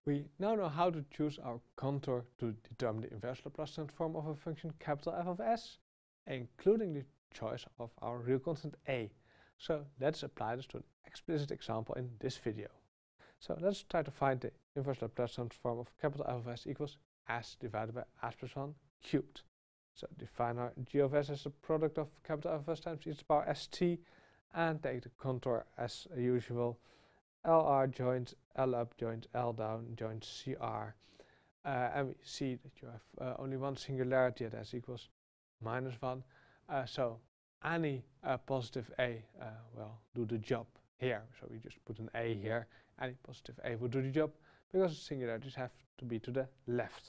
We now know how to choose our contour to determine the inverse Laplace transform of a function capital F of S, including the choice of our real constant a. So let's apply this to an explicit example in this video. So let's try to find the inverse Laplace transform of capital F of S equals S divided by S plus 1 cubed. So define our g of s as the product of capital F of S times e to the power st, and take the contour as usual. LR joins L up joins L down joins CR. And we see that you have only one singularity at s equals -1. So any positive a will do the job here. So we just put an a here. Any positive a will do the job because singularities have to be to the left.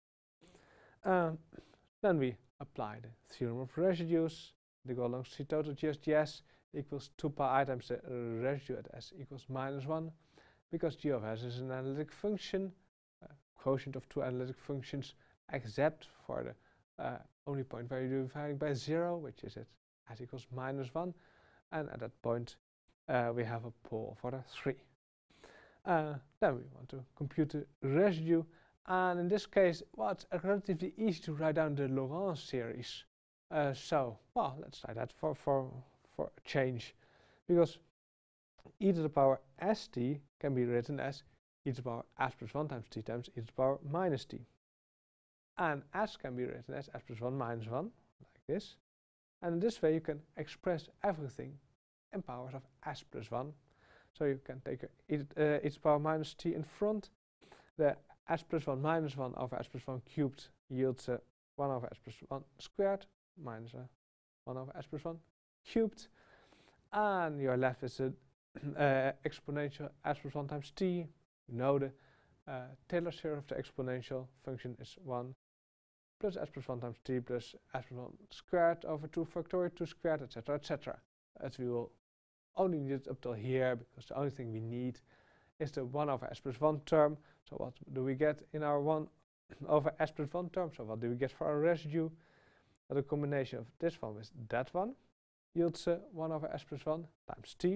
Then we apply the theorem of residues. They go along C total GS equals 2 pi I times the residue at s equals -1, because g of s is an analytic function, quotient of two analytic functions, except for the only point where you're dividing by 0, which is at s equals -1, and at that point we have a pole of order 3. Then we want to compute the residue, and in this case, well, it's relatively easy to write down the Laurent series. Well, let's try that for a change, because e to the power st can be written as e to the power s plus 1 times t times e to the power minus t. And s can be written as s plus 1 minus 1, like this. And in this way you can express everything in powers of s plus 1. So you can take e to the power minus t in front. The s plus 1 minus 1 over s plus 1 cubed yields 1 over s plus 1 squared minus 1 over s plus 1 cubed. And you're left with the exponential s plus 1 times t. You know the Taylor series of the exponential function is 1 plus s plus 1 times t plus s plus 1 squared over 2 factorial 2 squared, etc., etc. As we will only need it up till here, because the only thing we need is the 1 over s plus 1 term. So what do we get in our 1 over s plus 1 term? So what do we get for our residue? Well, the combination of this one with that one yields 1 over s plus 1 times t.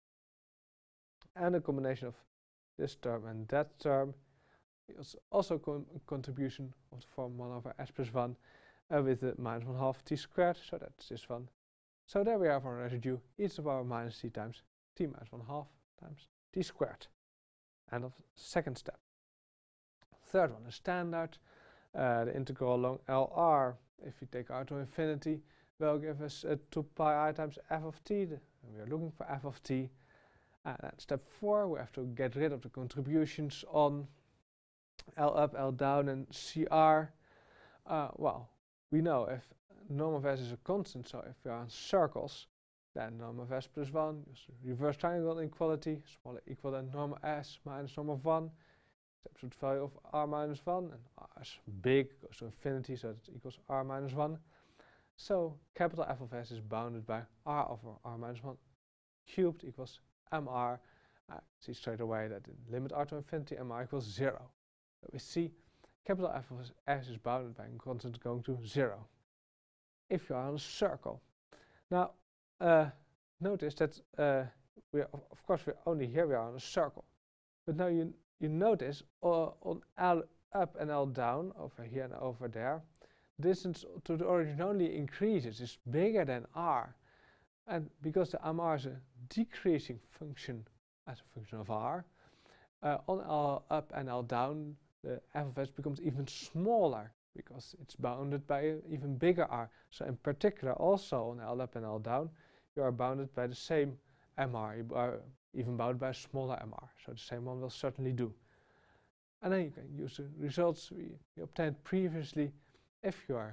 And the combination of this term and that term is also a contribution of the form 1 over s plus 1 with the -1/2 t squared, so that's this one. So there we have our residue e to the power minus t times t minus 1/2 times t squared. End of second step. Third one is standard. The integral along LR, if we take r to infinity, will give us 2 pi I times f of t, and we are looking for f of t. And at step 4, we have to get rid of the contributions on L up, L down, and CR. Well, we know if norm of s is a constant, so if we are in circles, then norm of s plus 1, use the reverse triangle inequality, smaller equal than norm of s minus norm of 1, absolute value of r minus 1, and r is big, goes to infinity, so that equals r minus 1. So capital F of s is bounded by r over r minus 1 cubed equals mr. See straight away that in limit r to infinity, mr equals 0. So we see capital F of s is bounded by a constant going to 0. If you are on a circle. Now, notice that of course we're only here, we are on a circle. But now you notice on L up and L down, over here and over there, distance to the origin only increases, is bigger than r. And because the mr is a decreasing function as a function of r, on L up and L down, the f of s becomes even smaller because it's bounded by an even bigger r. So in particular, also on L up and L down, you are bounded by the same mr. You are even bounded by a smaller mr. So the same one will certainly do. And then you can use the results we obtained previously. If your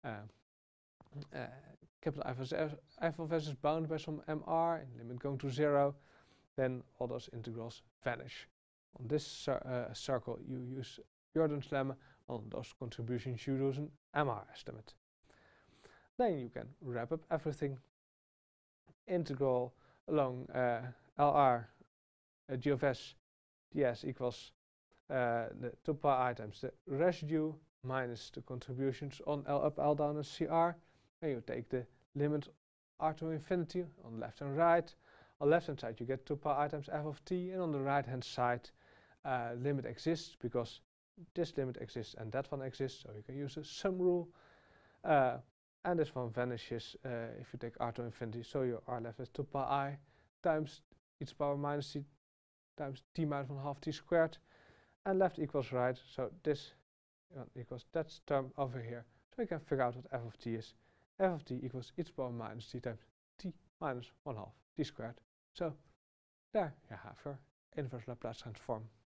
capital f of s is bounded by some mr, and limit going to 0, then all those integrals vanish. On this circle, you use Jordan's lemma. On those contributions, you use an mr estimate. Then you can wrap up everything. Integral along LR g of s ds equals the 2 pi I times the residue minus the contributions on L up, L down, and CR. And you take the limit r to infinity on left and right. On the left hand side you get 2 pi I times f of t, and on the right hand side limit exists because this limit exists and that one exists, so you can use the sum rule. And this one vanishes if you take r to infinity, so your r left is 2 pi I times e to the power minus t times t minus 1/2 t squared, and left equals right, so this equals that term over here. So you can figure out what f of t is. F of t equals e to the power minus t times t minus 1/2 t squared. So there you have your inverse Laplace transform.